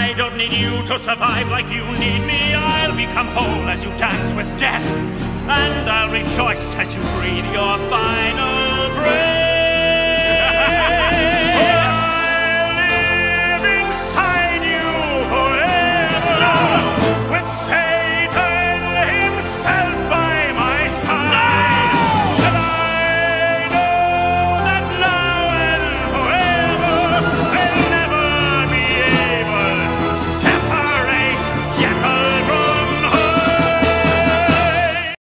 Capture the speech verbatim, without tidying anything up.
I don't need you to survive like you need me. I'll become whole as you dance with death, and I'll rejoice as you breathe your final